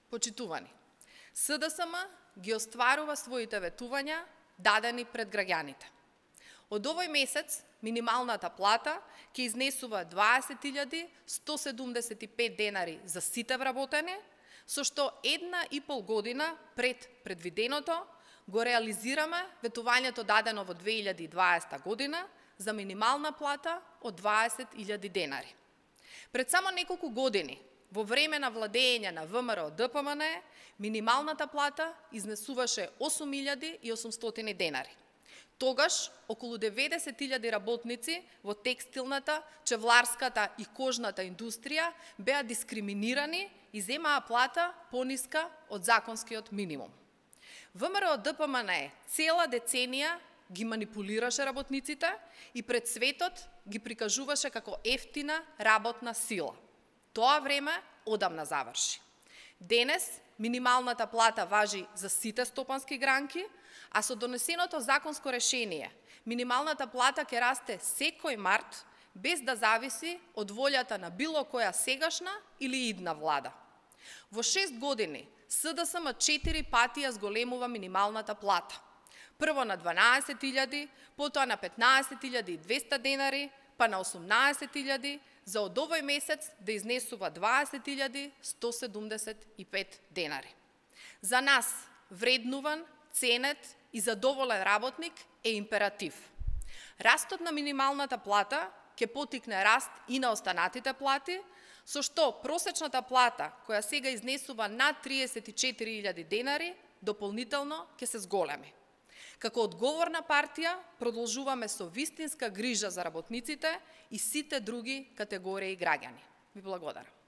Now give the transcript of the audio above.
Почитувани, СДСМ ги остварува своите ветувања дадени пред граѓаните. Од овој месец минималната плата ќе изнесува 20.175 денари за сите вработени, со што 1,5 година пред предвиденото го реализираме ветувањето дадено во 2020 година за минимална плата од 20.000 денари. Пред само неколку години, во време на владење на ВМРО ДПМН, минималната плата изнесуваше 8.800 денари. Тогаш, околу 90.000 работници во текстилната, чевларската и кожната индустрија беа дискриминирани и земаа плата пониска од законскиот минимум. ВМРО ДПМН цела деценија ги манипулираше работниците и пред светот ги прикажуваше како ефтина работна сила. Тоа време одамна заврши. Денес минималната плата важи за сите стопански гранки, а со донесеното законско решение минималната плата ќе расте секој март без да зависи од волјата на било која сегашна или идна влада. Во 6 години СДСМ 4 пати ја зголемува минималната плата. Прво на 12.000, потоа на 15.200 денари, па на 18.000, за од овој месец да изнесува 20.175 денари. За нас вреднуван, ценет и задоволен работник е императив. Растот на минималната плата ќе потикне раст и на останатите плати, со што просечната плата, која сега изнесува над 34.000 денари, дополнително ќе се зголеми. Како одговорна партија, продолжуваме со вистинска грижа за работниците и сите други категории граѓани. Ви благодарам.